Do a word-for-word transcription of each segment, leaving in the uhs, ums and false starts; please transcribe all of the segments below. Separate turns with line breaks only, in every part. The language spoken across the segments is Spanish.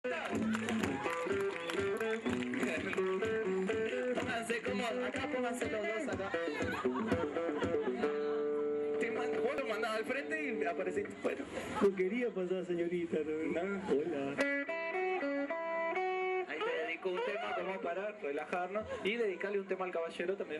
Pónganse cómodos, acá pónganse los dos acá. Te mando, vos lo mandabas al frente y apareciste. Bueno.
No quería pasar, señorita, ¿no?
No.
Hola.
Ahí te dedico un tema como para relajarnos y dedicarle un tema al caballero también.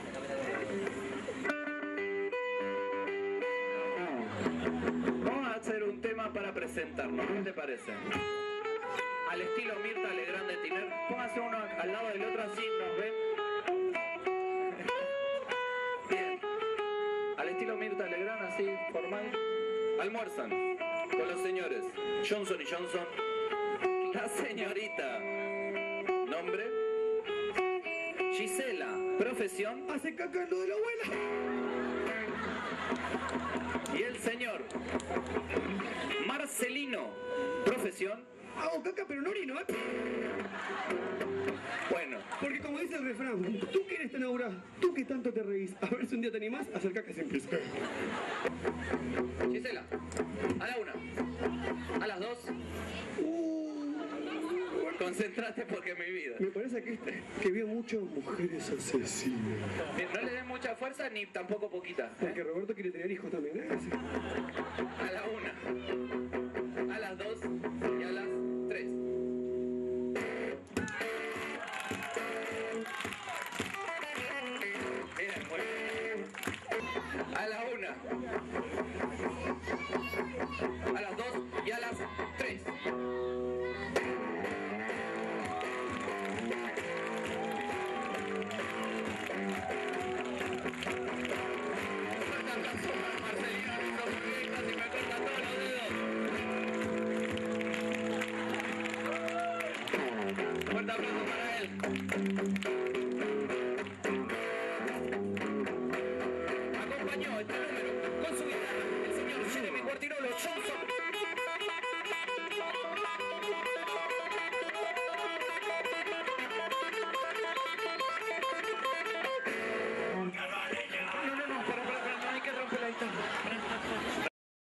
Vamos a hacer un tema para presentarnos, ¿qué te parece? Al estilo Mirta Legrand de Tiner. Póngase uno al lado del otro así nos ven. Bien. Al estilo Mirta Legrand, así, formal. Almuerzan con los señores Johnson y Johnson. La señorita. Nombre. Gisela. Profesión.
Hace caca lo de la abuela.
Y el señor Marcelino. Profesión.
Hago caca pero no orino, ¿eh?
Bueno.
Porque como dice el refrán, tú que eres tan aura, tú que tanto te reís, a ver si un día te animás a hacer caca se empieza.
Gisela, a la una, a las dos.
Uh,
Concentrate porque es mi vida.
me parece que, este, que veo muchas mujeres asesinas.
Bien, no le den mucha fuerza ni tampoco poquita. ¿eh?
Porque Roberto quiere tener hijos también, ¿eh? Sí.
A la una, a las dos y a las tres. Bien, muy bien. A la una, a las dos y a las tres. Fuerte aplauso para él.